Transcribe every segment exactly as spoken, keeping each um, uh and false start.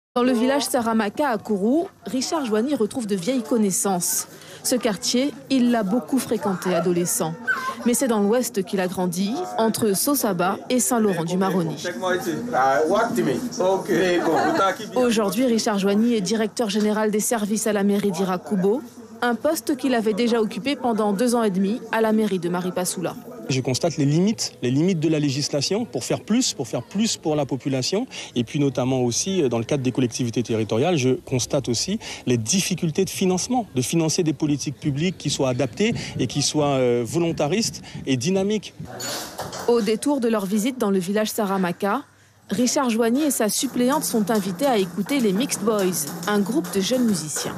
Dans le village Saramaka à Kourou, Richard Joigny retrouve de vieilles connaissances. Ce quartier, il l'a beaucoup fréquenté adolescent. Mais c'est dans l'ouest qu'il a grandi, entre Sosaba et Saint-Laurent-du-Maroni. Aujourd'hui, Richard Joigny est directeur général des services à la mairie d'Irakubo, un poste qu'il avait déjà occupé pendant deux ans et demi à la mairie de Maripasoula. Je constate les limites, les limites de la législation pour faire plus, pour faire plus pour la population. Et puis notamment aussi, dans le cadre des collectivités territoriales, je constate aussi les difficultés de financement, de financer des politiques publiques qui soient adaptées et qui soient euh, volontaristes et dynamiques. Au détour de leur visite dans le village Saramaka, Richard Joigny et sa suppléante sont invités à écouter les Mixed Boys, un groupe de jeunes musiciens.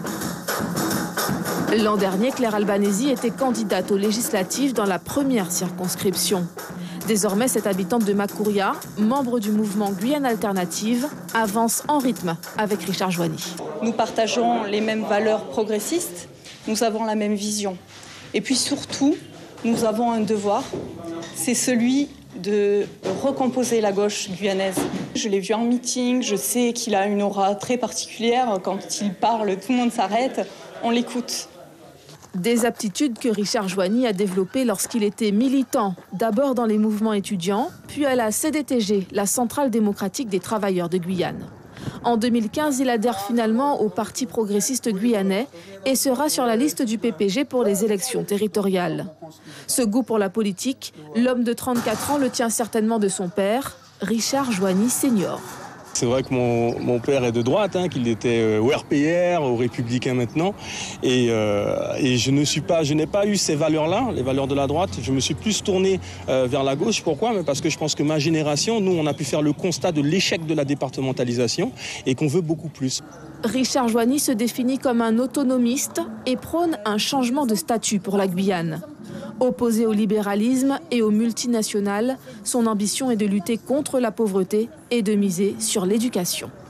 L'an dernier, Claire Albanese était candidate aux législatives dans la première circonscription. Désormais, cette habitante de Makouria, membre du mouvement Guyane Alternative, avance en rythme avec Richard Joigny. Nous partageons les mêmes valeurs progressistes, nous avons la même vision. Et puis surtout, nous avons un devoir, c'est celui de recomposer la gauche guyanaise. Je l'ai vu en meeting, je sais qu'il a une aura très particulière. Quand il parle, tout le monde s'arrête, on l'écoute. Des aptitudes que Richard Joigny a développées lorsqu'il était militant, d'abord dans les mouvements étudiants, puis à la C D T G, la Centrale démocratique des travailleurs de Guyane. En deux mille quinze, il adhère finalement au Parti progressiste guyanais et sera sur la liste du P P G pour les élections territoriales. Ce goût pour la politique, l'homme de trente-quatre ans le tient certainement de son père, Richard Joigny senior. C'est vrai que mon, mon père est de droite, hein, qu'il était au R P R, aux Républicains maintenant. Et, euh, et je ne suis pas, je n'ai pas eu ces valeurs-là, les valeurs de la droite. Je me suis plus tourné euh, vers la gauche. Pourquoi? Mais parce que je pense que ma génération, nous, on a pu faire le constat de l'échec de la départementalisation et qu'on veut beaucoup plus. Richard Joigny se définit comme un autonomiste et prône un changement de statut pour la Guyane. Opposé au libéralisme et aux multinationales, son ambition est de lutter contre la pauvreté et de miser sur l'éducation.